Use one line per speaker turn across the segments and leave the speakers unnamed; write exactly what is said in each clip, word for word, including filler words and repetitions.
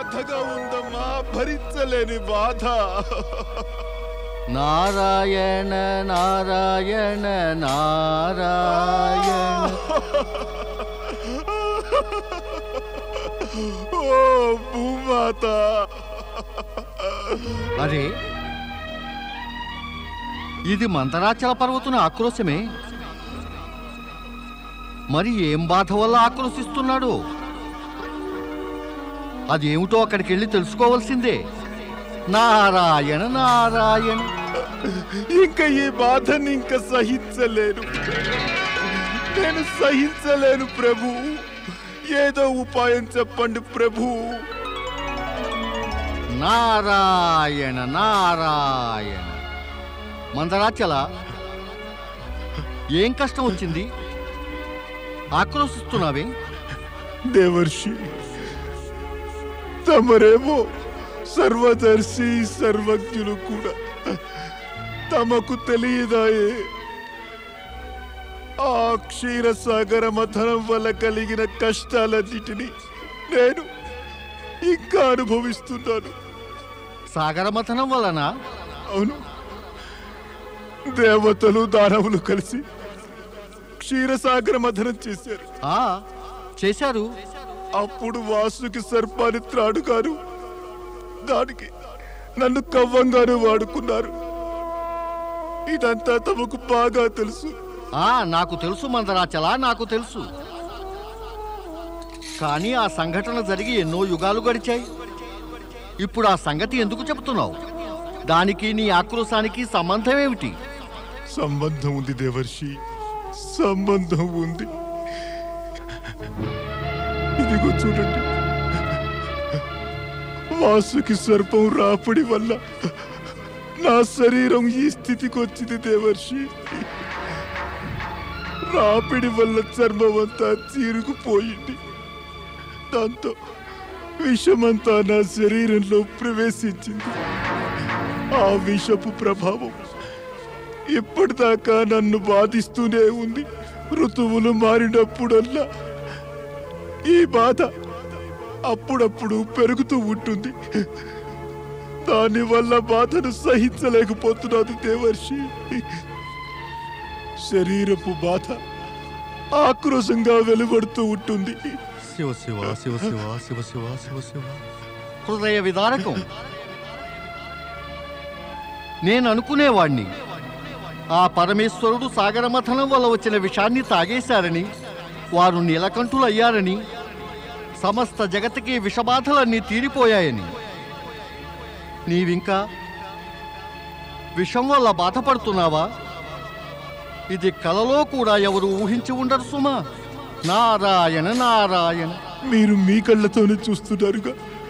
బాధగా ఉందమ్మా, భరించలేని బాధ.
నారాయణ నారాయణ నారాయణ.
ఓ భూమాత.
అరే, ఇది మందరాచల పర్వతుని ఆక్రోశమే. మరి ఏం బాధ వల్ల ఆక్రోశిస్తున్నాడు? అదేమిటో అక్కడికి వెళ్ళి తెలుసుకోవాల్సిందే. నారాయణ నారాయణ.
ఇంకా ఈ బాధని ఇంకా సహించలేను, నేను సహించలేను ప్రభు. ఏదో ఉపాయం చెప్పండి ప్రభు.
నారాయణ నారాయణ. మందరాచల, ఏం కష్టం వచ్చింది? ఆక్రోశిస్తున్నావే?
దేవర్షి, తమరేమో సర్వదర్శి సర్వజ్ఞులు కూడా, తమకు తెలియదాయే ఆ క్షీరసాగర మథనం వల్ల కలిగిన కష్టాలన్నిటినీ నేను ఇంకా అనుభవిస్తున్నాను.
సాగర మథనం వలన?
అవును, దేవతలు దానవులు కలిసి క్షీరసాగర మథనం చేశారు.
ఆ చేశారు.
అప్పుడు వాసుకి సర్పాన్ని త్రాడుగారు, దానికి నన్ను కవ్వంగాను వాడుకున్నారు. ఇదంతా తమకు బాగా తెలుసు.
ఆ నాకు తెలుసు మందరాచల, నాకు తెలుసు. కానీ ఆ సంఘటన జరిగి ఎన్నో యుగాలు గడిచాయి. ఇప్పుడు ఆ సంగతి ఎందుకు చెబుతున్నావు? దానికి నీ ఆక్రోశానికి సంబంధం ఏమిటి?
సంబంధం ఉంది దేవర్షి, సంబంధం ఉంది. ఇదిగో చూడండి, వాసుకి సర్పం రాపిడి వల్ల నా శరీరం ఈ స్థితికి వచ్చింది దేవర్షి. రాపిడి వల్ల చర్మం అంతా చీరుకుపోయింది. దాంతో విషమంతా నా శరీరంలో ప్రవేశించింది. ఆ విషపు ప్రభావం ఇప్పటిదాకా నన్ను బాధిస్తూనే ఉంది. ఋతువులు మారినప్పుడల్లా ఈ బాధ అప్పుడప్పుడు పెరుగుతూ ఉంటుంది. దానివల్ల బాధను సహించలేకపోతున్నాను దేవర్షి. శరీరపు బాధ ఆక్రోశంగా వెలువడుతూ ఉంటుంది.
శివ శివ శివ శివ శివ శివ శివ శివ. హృదయ విదారకం. నేను అనుకునేవాణ్ణి ఆ పరమేశ్వరుడు సాగర మథనం వల్ల వచ్చిన విషాన్ని తాగేశారని, వారు నీలకంఠులయ్యారని, సమస్త జగత్తుకి విషబాధలన్నీ తీరిపోయాయని. నీవింకా విషం వల్ల బాధపడుతున్నావా? ఇది కలలో కూడా ఎవరు ఊహించి ఉండరు సుమా. నారాయణ నారాయణ.
మీరు మీ కళ్ళతోనే చూస్తున్నారుగా.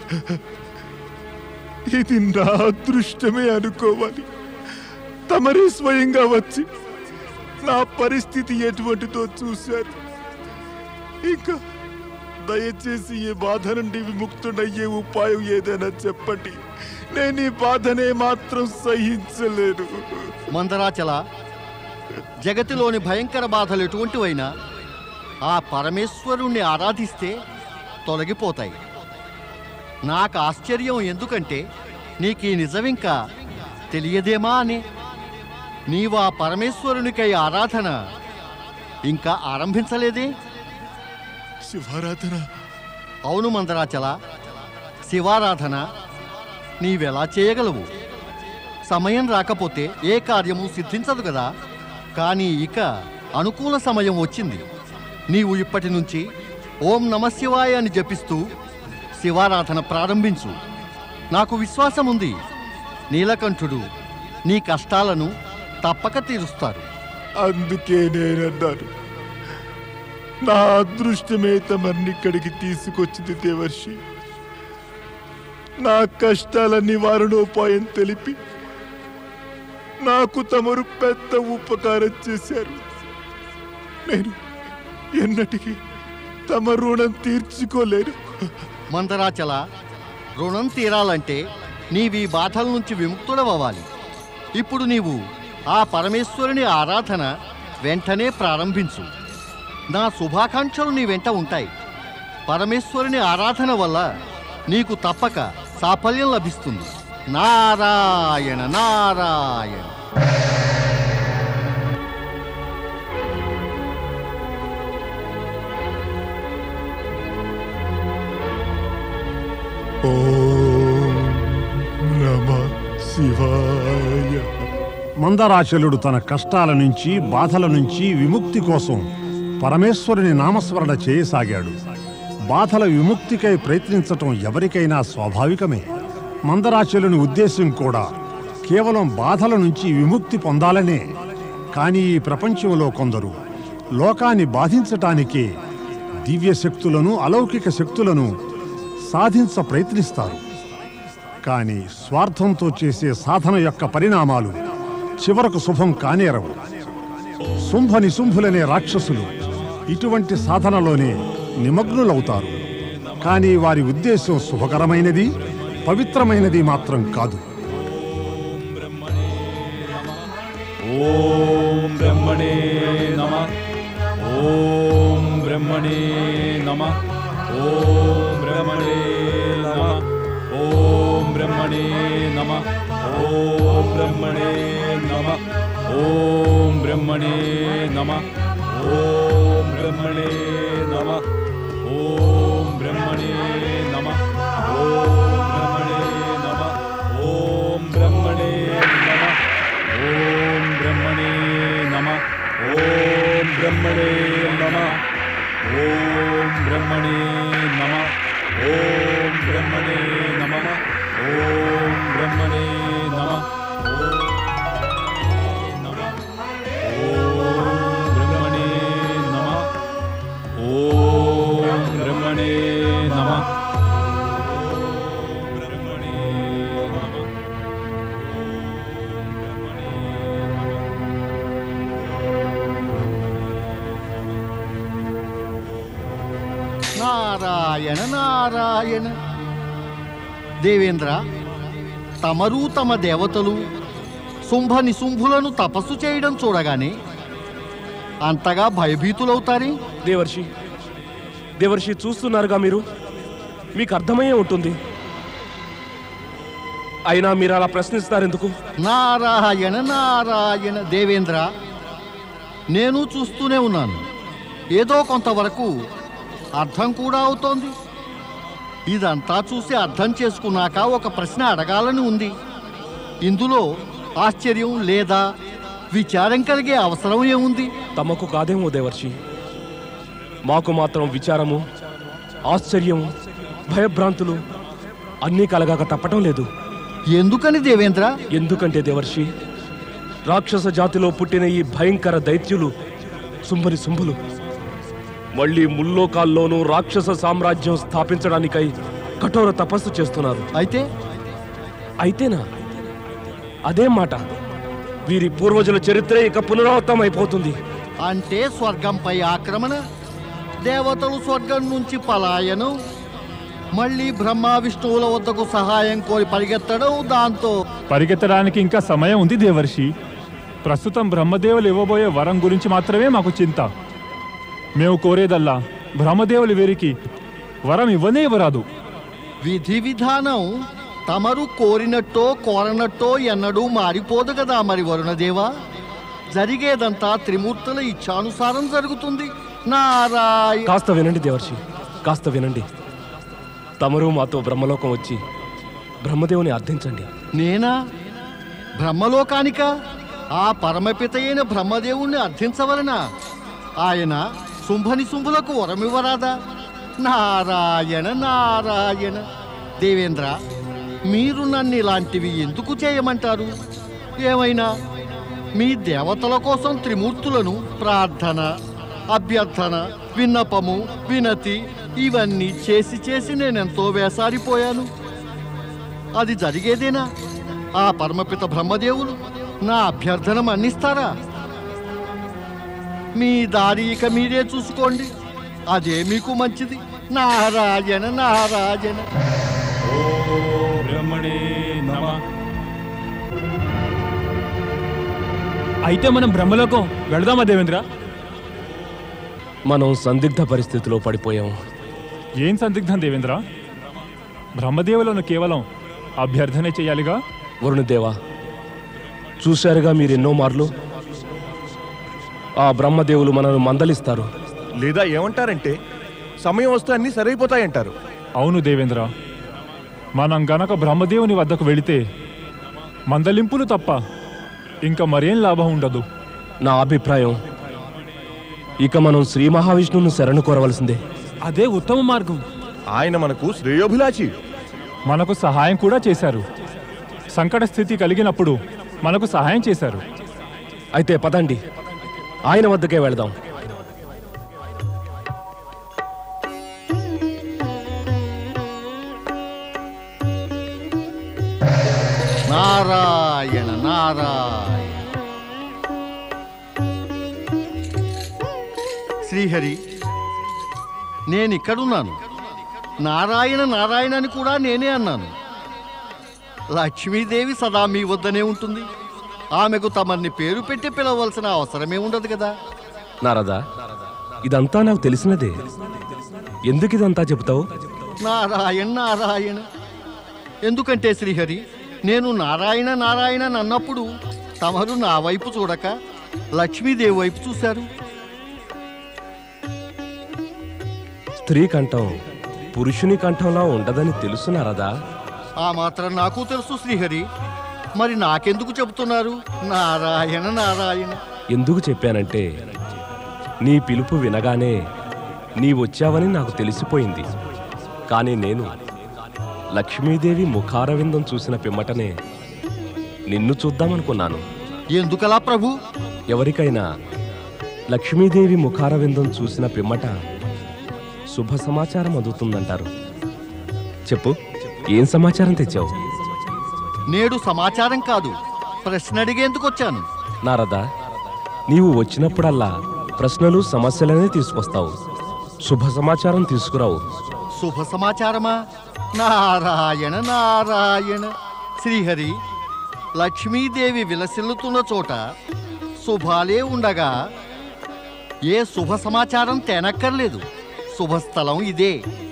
ఇది నా అదృష్టమే అనుకోవాలి. తమరే స్వయంగా వచ్చి నా పరిస్థితి ఎటువంటిదో చూశారు. ఇంకా దయచేసి ఈ బాధ నుండి విముక్తుడయ్యే ఉపాయం ఏదైనా చెప్పండి. నేను ఈ బాధనే మాత్రం సహించలేను.
మందరాచల, జగతిలోని భయంకర బాధలు ఎటువంటివైనా ఆ పరమేశ్వరుణ్ణి ఆరాధిస్తే తొలగిపోతాయి. నాకు ఆశ్చర్యం ఎందుకంటే నీకు ఈ నిజమింకా తెలియదేమా అని. నీవు ఆ పరమేశ్వరునికై ఆరాధన ఇంకా ఆరంభించలేదే?
శివారాధన?
అవును మందరాచల, శివారాధన నీవెలా చేయగలవు? సమయం రాకపోతే ఏ కార్యము సిద్ధించదు కదా. కానీ ఇక అనుకూల సమయం వచ్చింది. నీవు ఇప్పటి నుంచి ఓం నమశివాయ అని జపిస్తూ శివారాధన ప్రారంభించు. నాకు విశ్వాసం ఉంది, నీలకంఠుడు నీ కష్టాలను తప్పక తీరుస్తారు.
అందుకే నేనన్నాను, నా అదృష్టమే తమరిని ఇక్కడికి తీసుకొచ్చింది దేవర్షి. నా కష్టాల నివారణోపాయం తెలిపి నాకు తమరు పెద్ద ఉపకారం చేశారు. నేను ఎన్నటికీ తమ రుణం తీర్చుకోలేను.
మందరాచల, రుణం తీరాలంటే నీవి బాధల నుంచి విముక్తుడవ్వాలి. ఇప్పుడు నీవు ఆ పరమేశ్వరుని ఆరాధన వెంటనే ప్రారంభించు. నా శుభాకాంక్షలు నీ వెంట ఉంటాయి. పరమేశ్వరుని ఆరాధన వల్ల నీకు తప్పక సాఫల్యం లభిస్తుంది. నారాయణ నారాయణ.
ఓం నమః శివాయ.
మందరాచలుడు తన కష్టాల నుంచి బాధల నుంచి విముక్తి కోసం పరమేశ్వరుని నామస్మరణ చేయసాగాడు. బాధల విముక్తికై ప్రయత్నించటం ఎవరికైనా స్వాభావికమే. మందరాచలుని ఉద్దేశం కూడా కేవలం బాధల నుంచి విముక్తి పొందాలనే. కానీ ఈ ప్రపంచంలో కొందరు లోకాన్ని బాధించటానికే దివ్య శక్తులను, అలౌకిక శక్తులను సాధించ ప్రయత్నిస్తారు. కానీ స్వార్థంతో చేసే సాధన యొక్క పరిణామాలు చివరకు శుభం కానేరవు. శుంభ నిశుంభులనే రాక్షసులు ఇటువంటి సాధనలోనే నిమగ్నులవుతారు. కానీ వారి ఉద్దేశం శుభకరమైనది, పవిత్రమైనది మాత్రం కాదు.
ఓం బ్రహ్మణే నమః. ఓం బ్రహ్మణే నమః. ఓం బ్రహ్మణే నమః. ఓం బ్రహ్మణే నమః. ఓం బ్రహ్మణే నమః. ఓం బ్రహ్మణే నమః. ఓం బ్రహ్మణే నమః. ఓం బ్రహ్మణే నమః. ఓం బ్రహ్మణే నమః. ఓం బ్రహ్మణే నమః. ఓం బ్రహ్మణే నమః. ఓం బ్రహ్మణే నమః. ఓం బ్రహ్మణే నమః. ఓం బ్రహ్మణే నమః. ఓం బ్రహ్మణే నమః.
నారాయణ నారాయణ. దేవేంద్ర, తమరు తమ దేవతలు శుంభ నిశుంభులను తపస్సు చేయడం చూడగానే అంతగా భయభీతులవుతారే?
దేవర్షి దేవర్షి చూస్తున్నారుగా మీరు, మీకు అర్థమయ్యే ఉంటుంది. అయినా మీరు అలా ప్రశ్నిస్తారెందుకు?
నారాయణ నారాయణ. దేవేంద్ర, నేను చూస్తూనే ఉన్నాను. ఏదో కొంతవరకు అర్థం కూడా అవుతోంది. ఇదంతా చూసి అర్థం చేసుకున్నాక ఒక ప్రశ్న అడగాలని ఉంది. ఇందులో ఆశ్చర్యం లేదా విచారం కలిగే అవసరం ఏముంది?
తమకు కాదేమో దేవర్షి, మాకు మాత్రం విచారము, ఆశ్చర్యము, భయభ్రాంతులు అన్నీ కలగాక తప్పటం లేదు.
ఎందుకని దేవేంద్ర?
ఎందుకంటే దేవర్షి, రాక్షస జాతిలో పుట్టిన ఈ భయంకర దైత్యులు శుంభని శుంభులు మళ్ళీ ముల్లోకాల్లోనూ రాక్షస సామ్రాజ్యం స్థాపించడానికై కఠోర తపస్సు చేస్తున్నారు.
అయితే
అయితేనా? అదే మాట. వీరి పూర్వజుల చరిత్ర ఇక పునరావృతం అయిపోతుంది.
అంటే స్వర్గంపై ఆక్రమణ, దేవతలు స్వర్గం నుంచి పలాయనం, మళ్ళీ బ్రహ్మ విష్ణువుల వద్దకు సహాయం కోరి పరిగెత్తడం. దాంతో
పరిగెత్తడానికి ఇంకా సమయం ఉంది దేవర్షి. ప్రస్తుతం బ్రహ్మదేవులు ఇవ్వబోయే వరం గురించి మాత్రమే మాకు చింత. మేము కోరేదల్లా బ్రహ్మదేవులు వీరికి వరం ఇవ్వనే ఇవ్వరాదు.
విధి విధానం తమరు కోరినట్టో కోరనట్టో ఎన్నడూ మారిపోదు కదా మరి వరుణదేవా. జరిగేదంతా త్రిమూర్తుల ఇచ్ఛానుసారం జరుగుతుంది. నారాయణ.
కాస్త వినండి దేవర్షి, కాస్త వినండి. తమరు మాతో బ్రహ్మలోకం వచ్చి బ్రహ్మదేవుని అర్థించండి.
నేనా బ్రహ్మలోకానిక? ఆ పరమపిత అయిన బ్రహ్మదేవుణ్ణి అర్థించవలనా? ఆయన శుంభని శుంభులకు వరమివ్వరాదా? నారాయణ నారాయణ. దేవేంద్ర, మీరు నన్ను ఇలాంటివి ఎందుకు చేయమంటారు? ఏమైనా మీ దేవతల కోసం త్రిమూర్తులను ప్రార్థన, అభ్యర్థన, విన్నపము, వినతి ఇవన్నీ చేసి చేసి నేనెంతో వేసారిపోయాను. అది జరిగేదేనా? ఆ పరమపిత బ్రహ్మదేవులు నా అభ్యర్థన మన్నిస్తారా? మీ దారి ఇక మీరే చూసుకోండి, అదే మీకు మంచిది. నారాయణ నారాయణ.
అయితే మనం బ్రహ్మలోకం వెళదామా దేవేంద్ర?
మనం సందిగ్ధ పరిస్థితిలో పడిపోయాం.
ఏం సందిగ్ధం దేవేంద్ర? బ్రహ్మదేవులను కేవలం అభ్యర్థనే చేయాలిగా.
వరుణదేవా, చూశారుగా మీరెన్నో మార్లు ఆ బ్రహ్మదేవులు మనల్ని మందలిస్తారు.
లేదా ఏమంటారంటే సమయం వస్తే అన్నీ సరైపోతాయంటారు.
అవును దేవేంద్ర, మనం గనక బ్రహ్మదేవుని వద్దకు వెళితే మందలింపులు తప్ప ఇంకా మరేం లాభం ఉండదు.
నా అభిప్రాయం ఇక మనం శ్రీ మహావిష్ణువును శరణు కోరవలసిందే.
అదే ఉత్తమ మార్గం.
ఆయన మనకు శ్రేయోభిలాషి.
మనకు సహాయం కూడా చేశారు. సంకట స్థితి కలిగినప్పుడు మనకు సహాయం చేశారు.
అయితే పదండి, ఆయన వద్దకే వెళదాం.
నారాయణ నారాయణ. శ్రీహరి, నేనిక్కడున్నాను. నారాయణ నారాయణ అని కూడా నేనే అన్నాను. లక్ష్మీదేవి సదా మీ వద్దనే ఉంటుంది. ఆమెకు తమని పేరు పెట్టి పిలవలసిన అవసరమే ఉండదు కదా.
నారదా, ఇదంతా నాకు తెలిసినదే. ఎందుకు ఇదంతా చెబుతావు?
నారాయణ నారాయణ ఎందుకంటే శ్రీహరి, నేను నారాయణ నారాయణ అన్నప్పుడు తమరు నా వైపు చూడక లక్ష్మీదేవి వైపు చూశారు.
స్త్రీ కంఠం పురుషుని కంఠంలా ఉండదని తెలుసు నారదా.
ఆ మాత్రం నాకు తెలుసు శ్రీహరి. మరి నాకెందుకు చెబుతున్నారు నారాయణ నారాయణ?
ఎందుకు చెప్పానంటే నీ పిలుపు వినగానే నీ వచ్చావని నాకు తెలిసిపోయింది. కానీ నేను లక్ష్మీదేవి ముఖారవిందం చూసిన పిమ్మటనే నిన్ను చూద్దామనుకున్నాను.
ఎందుకలా ప్రభు?
ఎవరికైనా లక్ష్మీదేవి ముఖారవిందం చూసిన పిమ్మట శుభ సమాచారం అందుతుందంటారు. చెప్పు, ఏం సమాచారం తెచ్చావు?
నేడు సమాచారం కాదు, ప్రశ్న అడిగేందుకు వచ్చాను.
నారదా, నీవు వచ్చినప్పుడల్లా ప్రశ్నలు సమస్యలనే తీసుకొస్తావు, శుభ సమాచారం తీసుకురావు.
శుభ సమాచారమా? నారాయణ నారాయణ. శ్రీహరి, లక్ష్మీదేవి విలసిల్లుతున్న చోట శుభాలే ఉండగా ఏ శుభ సమాచారం తేనక్కర్లేదు. శుభస్థలం ఇదే.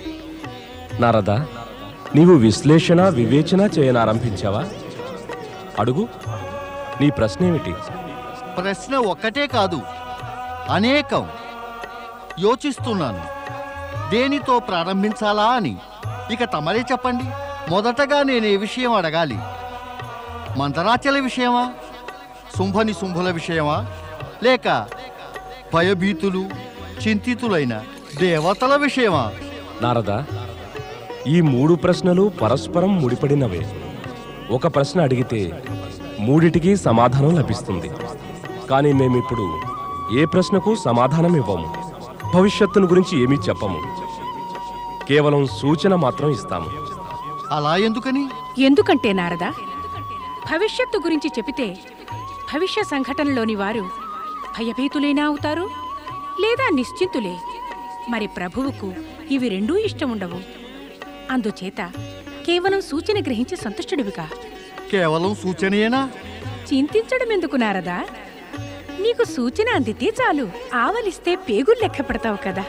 నారదా, నీవు విశ్లేషణ వివేచన చేయనారంభించావా? అడుగు, నీ ప్రశ్న ఏమిటి?
ప్రశ్న ఒక్కటే కాదు, అనేకం. యోచిస్తున్నాను దేనితో ప్రారంభించాలా అని. ఇక తమరే చెప్పండి. మొదటగా నేను ఏ విషయం అడగాలి? మందరాచల విషయమా, శుంభని శుంభుల విషయమా, లేక భయభీతులు చింతితులైన దేవతల విషయమా?
నారదా, ఈ మూడు ప్రశ్నలు పరస్పరం ముడిపడినవే. ఒక ప్రశ్న అడిగితే మూడిటికి సమాధానం లభిస్తుంది. కానీ మేమిప్పుడు ఏ ప్రశ్నకు సమాధానం ఇవ్వము. భవిష్యత్తును గురించి ఏమీ చెప్పము, కేవలం సూచన మాత్రం ఇస్తాము.
అలా ఎందుకని?
ఎందుకంటే నారదా, భవిష్యత్తు గురించి చెబితే భవిష్య సంఘటనలోని వారు భయభీతులైనా అవుతారు, లేదా నిశ్చింతులే. మరి ప్రభువుకు ఇవి రెండూ ఇష్టం ఉండవు. అందుచేత కేవలం సూచన గ్రహించి సంతుష్టుడివిగా.
కేవలం సూచనేనా?
చింతించడం ఎందుకు నారదా? నీకు సూచన అందితే చాలు, ఆవలిస్తే పేగులు లెక్క పెడతావు కదా.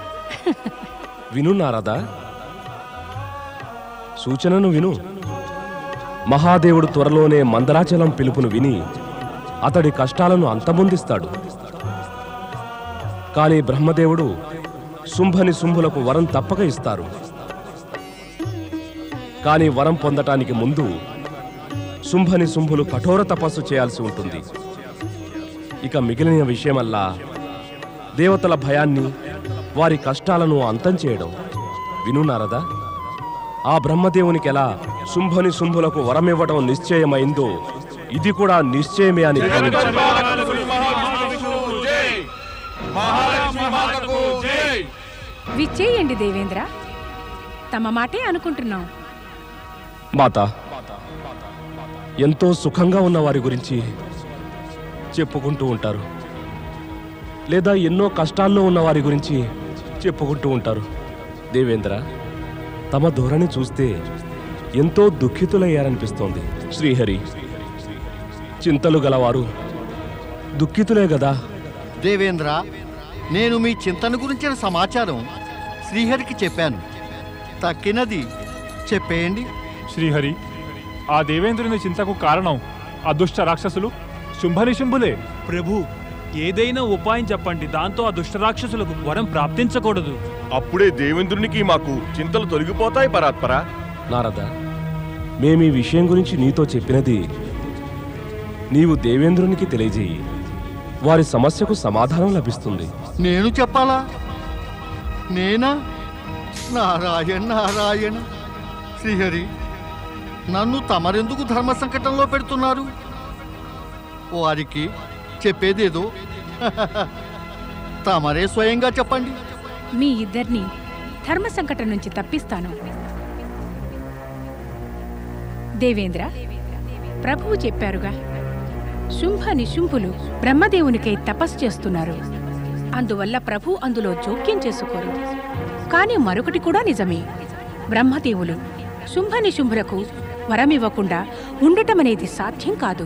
విను నారదా, సూచనను విను. మహాదేవుడు త్వరలోనే మందరాచలం పిలుపును విని అతడి కష్టాలను అంతమొందిస్తాడు. కానీ బ్రహ్మదేవుడు శుంభని శుంభులకు వరం తప్పక ఇస్తారు. కానీ వరం పొందటానికి ముందు శుంభని శుంభులు కఠోర తపస్సు చేయాల్సి ఉంటుంది. ఇక మిగిలిన విషయమల్లా దేవతల భయాన్ని, వారి కష్టాలను అంతం చేయడం. విను నారదా, ఆ బ్రహ్మదేవునికి ఎలా శుంభని శుంభులకు వరమివ్వడం నిశ్చయమైందో ఇది కూడా నిశ్చయమే అని
విచ్చేయండి దేవేంద్ర, తమ మాటే అనుకుంటున్నాం.
మాత, ఎంతో సుఖంగా ఉన్న వారి గురించి చెప్పుకుంటూ ఉంటారు, లేదా ఎన్నో కష్టాల్లో ఉన్న వారి గురించి చెప్పుకుంటూ ఉంటారు. దేవేంద్ర, తమ ధోరణి చూస్తే ఎంతో దుఃఖితులయ్యారనిపిస్తోంది. శ్రీహరి, చింతలు గలవారు దుఃఖితులే గదా.
దేవేంద్ర, నేను మీ చింతన గురించిన సమాచారం శ్రీహరికి చెప్పాను. తక్కినది చెప్పేయండి.
శ్రీహరి, ఆ దేవేంద్రుని చింతకు కారణం ఆ దుష్ట రాక్షసులు శుంభనిశుంభులే.
ప్రభు, ఏదైనా ఉపాయం చెప్పండి, దాంతో ఆ దుష్టరాక్షసులకు వరం ప్రాప్తించకూడదు.
అప్పుడే దేవేంద్రునికి మాకు చింతలు తొలగిపోతాయి పరాత్పర.
నారద, మేమీ విషయం గురించి నీతో చెప్పినది నీవు దేవేంద్రునికి తెలియజేయి. వారి సమస్యకు సమాధానం లభిస్తుంది.
నేను చెప్పాలా? నేనా? నారాయణ నారాయణ. శ్రీహరి, నన్ను తమరెందుకు ధర్మ సంకటంలో పెడుతున్నారు? వారికి చెప్పేదేదో తమరే స్వయంగా చెప్పండి.
మీ ఇద్దరిని ధర్మ సంకటం నుంచి తప్పిస్తాను. దేవేంద్ర, ప్రభువు చెప్పారుగా, శుంభ నిశుంభులు బ్రహ్మదేవునికై తపస్సు చేస్తున్నారు. అందువల్ల ప్రభు అందులో జోక్యం చేసుకోరు. కానీ మరొకటి కూడా నిజమే, బ్రహ్మదేవులు శుంభ నిశుంభులకు వరమివ్వకుండా ఉండటమనేది సాధ్యం కాదు.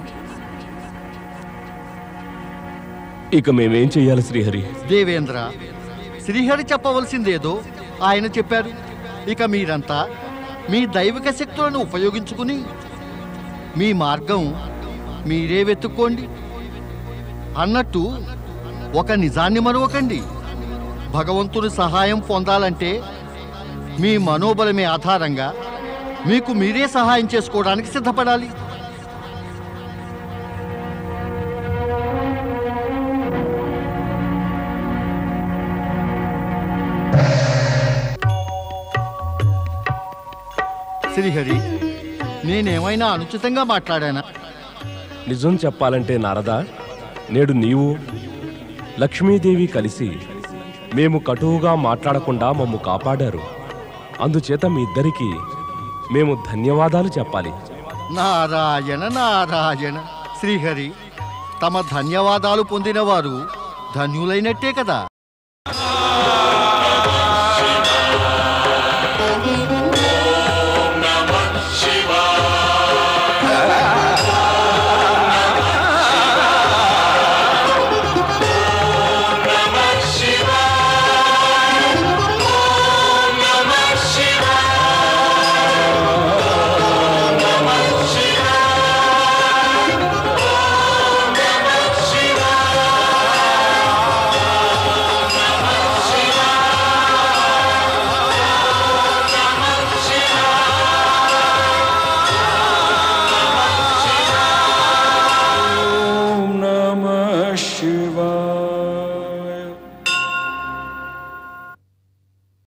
ఇక మేమేం చెయ్యాలి శ్రీహరి?
దేవేంద్ర, శ్రీహరి చెప్పవలసిందేదో ఆయన చెప్పారు. ఇక మీరంతా మీ దైవిక శక్తులను ఉపయోగించుకుని మీ మార్గం మీరే వెతుక్కోండి. అన్నట్టు ఒక నిజాన్ని మరవకండి. భగవంతుని సహాయం పొందాలంటే మీ మనోబలమే ఆధారంగా మీకు మీరే సహాయం చేసుకోవడానికి సిద్ధపడాలి. శ్రీహరి, నేనేమైనా అనుచితంగా మాట్లాడానా?
నిజం చెప్పాలంటే నారద, నేడు నీవు లక్ష్మీదేవి కలిసి మేము కటువుగా మాట్లాడకుండా మమ్ము కాపాడారు. అందుచేత మీ ఇద్దరికీ మేము ధన్యవాదాలు చెప్పాలి.
నారాయణ నారాయణ. శ్రీహరి, తమ ధన్యవాదాలు పొందినవారు ధన్యులైనట్టే కదా.